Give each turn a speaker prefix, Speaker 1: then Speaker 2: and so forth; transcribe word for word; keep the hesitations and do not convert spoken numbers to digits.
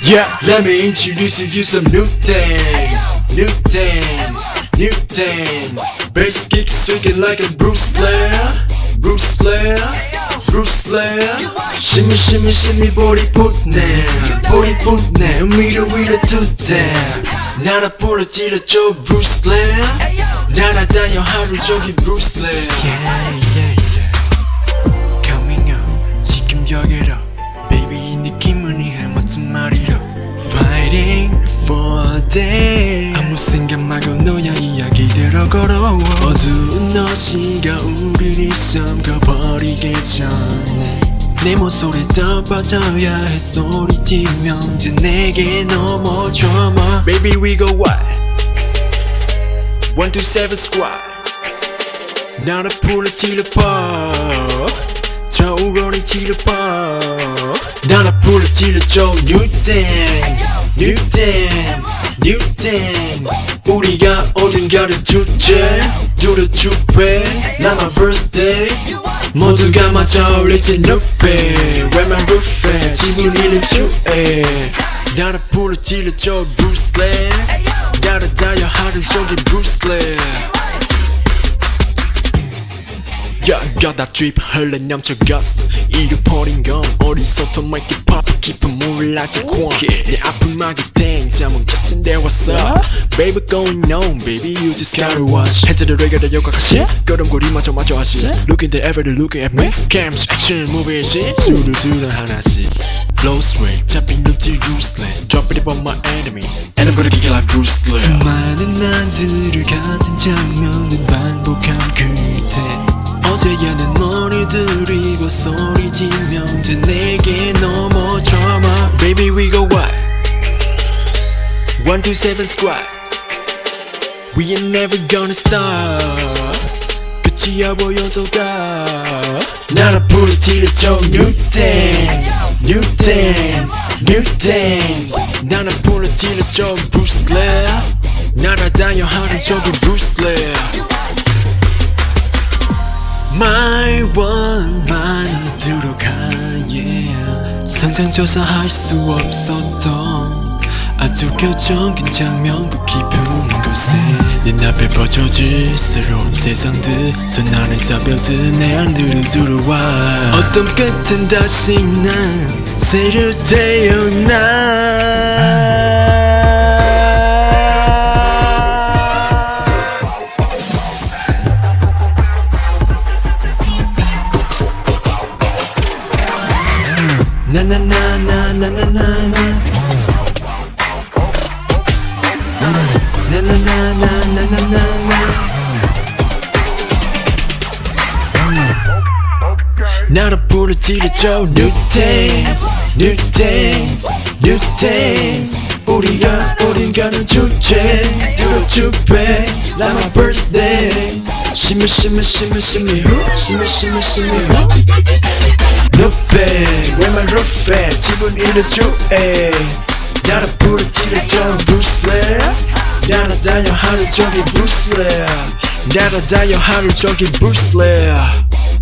Speaker 1: Yeah, let me introduce you some new things, new things, new things. Bass kick swinging like a Bruce Lee, Bruce Lee, Bruce Lee. Shimmy, shimmy, shimmy, body put now, body put now. 위로 위로 두대. 나라 부러뜨려줘 Bruce Lee. 날아다녀 하루 종일 Bruce Lee.
Speaker 2: Yeah, yeah, yeah. Coming up, 지금 여기로. Baby 이 느낌은 이해 멋진 말이로. Fighting for a day. 아무 생각 말고 너의 이야기대로 걸어와. 어두운 너시가 우리를 삼켜버리기 전에 내 목소리 떠받쳐야 해. 소리치면 이제 내게 넘어져 마. Baby we go wild. one two seven squad. 나를 부러뜨려봐. 저 우렁이 찌르봐. 나를 부러뜨려줘. New things, new things, new things. 우리가 어딘가를 주제 두려주배. 나 my birthday 모두가 맞춰 리치 눕배. Where my roof at 집을 잃은 주에. 나를 부러뜨려줘 Bruce Lee. 날아다녀 하루 종일 Bruce Lee. Yeah, got that drip 흘러 넘쳐갔어. 잃어버린 건 어디서부터 make it pop. 깊은 물을 아직 꽉. 내 아픈 막이 땡 자몽자신 데 왔어. Baby going on, baby you just gotta watch. 헤드를 레게다 역학하시 걸음걸이마저 마저 하시. Looking the ever looking at me. Cams action movie시 술을 둘러 하나씩. Blow swag 잡힌 놈들 useless. Drop it on my enemies and I'm gonna kick it like Bruce Lee. 수많은 날들을 같은 장면을 반복한 그때 어제야 내 머리 들이고 소리지면 이제 내게 넘어져마. Baby we go wild. one two seven squad. We ain't never gonna stop. 끝이야 보여도 가. 나를 부러뜨려줘 New things, new things, new things. 나를 부러뜨려줘 Bruce Lee. 날아다녀 하루 종일 Bruce Lee. My one 만두로 가 yeah. 상상조사할 수 없었던 아주 교정긴 장면 그 깊은 곳에 내 앞에 퍼져질 새로운 세상들 손 안에 잡혀든 내 안으로 들어와. 어떤 끝은 다시 난 새로 태어나. Na na na na na na na na. Na na na na na na na na. 나를 부러뜨려줘 New things, new things, new things. 우리가 어딘가는 주제 두려주배. Like my birthday. Shimmy shimmy shimmy shimmy who? Shimmy shimmy shimmy who? 눕배 Where my roof at 집은 잃은 주에. 나를 부러뜨려줘 Bruce Lee. 날아다녀 하루 종일 Bruce Lee. 날아다녀 하루 종일 Bruce Lee.